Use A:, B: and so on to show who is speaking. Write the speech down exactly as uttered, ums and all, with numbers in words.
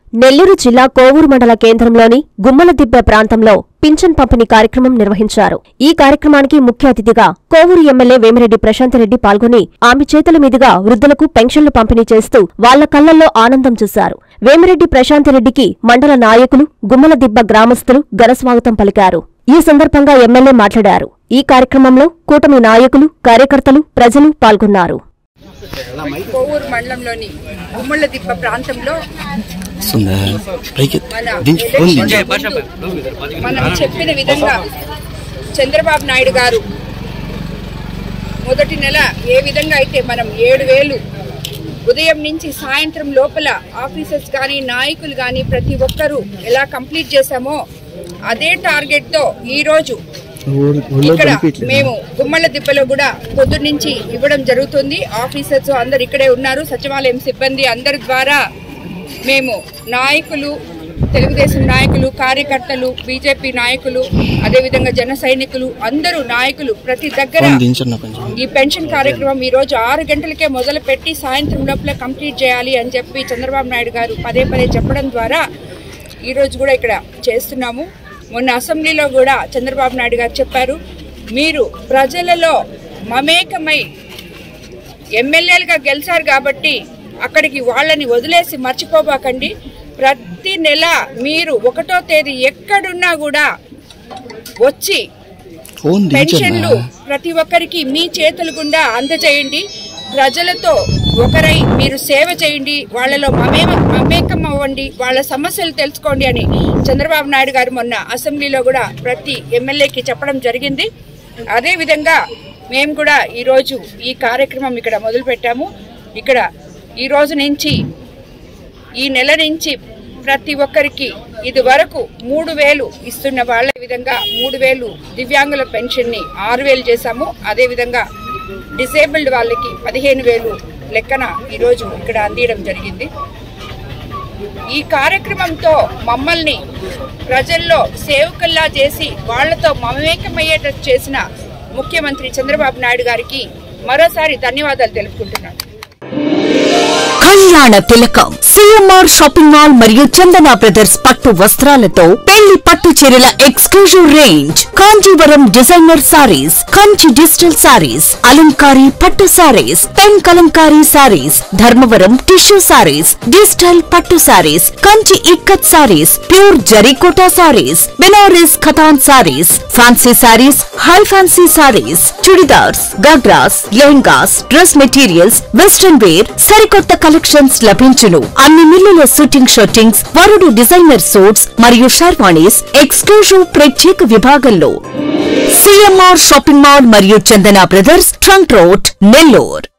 A: నెల్లూరు జిల్లా కోవూరు మండల కేంద్రంలోని గుమ్మలదిబ్బె ప్రాంతంలో పింఛన్ పంపిణీ కార్యక్రమం నిర్వహించారు. ఈ కార్యక్రమానికి ముఖ్య అతిథిగా కోవూరు ఎమ్మెల్యే వేమిరెడ్డి ప్రశాంతరెడ్డి పాల్గొని ఆమె చేతుల మీదుగా వృద్ధులకు పెన్షన్లు పంపిణీ చేస్తూ వాళ్ల కళ్లల్లో ఆనందం చూశారు. వేమిరెడ్డి ప్రశాంతరెడ్డికి మండల నాయకులు, గుమ్మలదిబ్బ గ్రామస్తులు ఘనస్వాగతం పలికారు. ఈ సందర్భంగా ఎమ్మెల్యే మాట్లాడారు. ఈ కార్యక్రమంలో కూటమి నాయకులు, కార్యకర్తలు, ప్రజలు పాల్గొన్నారు.
B: కోవూరు మండలంలోని గుమ్మలదిబ్బ ప్రాంతంలో మనం చెప్పిన విధంగా చంద్రబాబు నాయుడు గారు మొదటి నెల ఏ విధంగా అయితే మనం ఏడు వేలు ఉదయం నుంచి సాయంత్రం లోపల ఆఫీసర్స్ కానీ నాయకులు కానీ ప్రతి ఒక్కరూ ఎలా కంప్లీట్ చేశామో అదే టార్గెట్ తో ఈ రోజు ఇక్కడ మేము గుమ్మలదిబ్బలో కూడా పొద్దున్నుంచి ఇవ్వడం జరుగుతుంది. ఆఫీసర్స్ అందరు ఇక్కడే ఉన్నారు. సచివాలయం సిబ్బంది అందరి ద్వారా మేము నాయకులు, తెలుగుదేశం నాయకులు, కార్యకర్తలు, బీజేపీ నాయకులు, అదేవిధంగా జన సైనికులు అందరూ నాయకులు ప్రతి దగ్గర ఈ పెన్షన్ కార్యక్రమం ఈ రోజు ఆరు గంటలకే మొదలు పెట్టి సాయంత్రం లోపల కంప్లీట్ చేయాలి అని చెప్పి చంద్రబాబు నాయుడు గారు పదే పదే చెప్పడం ద్వారా ఈ రోజు కూడా ఇక్కడ చేస్తున్నాము. మొన్న అసెంబ్లీలో కూడా చంద్రబాబు నాయుడు గారు చెప్పారు, మీరు ప్రజలలో మమేకమై ఎమ్మెల్యేలుగా గెలిచారు కాబట్టి అక్కడికి వాళ్ళని వదిలేసి మర్చిపోబాకండి. ప్రతి నెల మీరు ఒకటో తేదీ ఎక్కడున్నా కూడా వచ్చి పెన్షన్లు ప్రతి ఒక్కరికి మీ చేతుల గుండా అందజేయండి. ప్రజలతో ఒకరై మీరు సేవ చేయండి, వాళ్లలో మమే మమేకం అవ్వండి, వాళ్ళ సమస్యలు తెలుసుకోండి అని చంద్రబాబు నాయుడు గారు మొన్న అసెంబ్లీలో కూడా ప్రతి ఎమ్మెల్యేకి చెప్పడం జరిగింది. అదేవిధంగా మేము కూడా ఈరోజు ఈ కార్యక్రమం ఇక్కడ మొదలు పెట్టాము. ఇక్కడ ఈ రోజు నుంచి ఈ నెల నుంచి ప్రతి ఒక్కరికి ఇది వరకు మూడు వేలు ఇస్తున్న వాళ్ళ విధంగా మూడు వేలు దివ్యాంగుల పెన్షన్ ని ఆరు వేలు చేశాము. అదేవిధంగా డిసేబుల్డ్ వాళ్ళకి పదిహేను వేలు లెక్కన ఈరోజు ఇక్కడ అందించడం జరిగింది. ఈ కార్యక్రమంతో మమ్మల్ని ప్రజల్లో సేవకుల్లా చేసి వాళ్లతో మమేకమయ్యేటట్టు చేసిన ముఖ్యమంత్రి చంద్రబాబు నాయుడు గారికి మరోసారి ధన్యవాదాలు తెలుపుకుంటున్నాను.
C: కళ్యాణ తిలకం సిఎంఆర్ షాపింగ్ మాల్ మరియు చందన బ్రదర్స్ పట్టు వస్త్రాలతో పెళ్లి పట్టు చీరల exclusive range, Kanjeevaram designer sarees, Kanchi digital sarees, అలంకారీ పట్టు sarees, pen Kalamkari sarees, Dharmavaram tissue sarees, digital పట్టు సారీస్, కంచి ఇక్కత్ సారీస్, ప్యూర్ జరీకోటా sarees, Banaras Katan sarees, fancy sarees, high fancy sarees, churidars, ghagras, lehengas, dress materials, western wear, సరికొత్త కలెక్షన్స్ లభించును. అన్ని మిల్లుల షూటింగ్ షూటింగ్స్, వరుడు డిజైనర్ సూట్స్ మరియు షర్వాణీస్ ఎక్స్క్లూజివ్ ప్రత్యేక విభాగంలో సిఎంఆర్ షాపింగ్ మాల్ మరియు Chandana brothers trunk road, Nellore.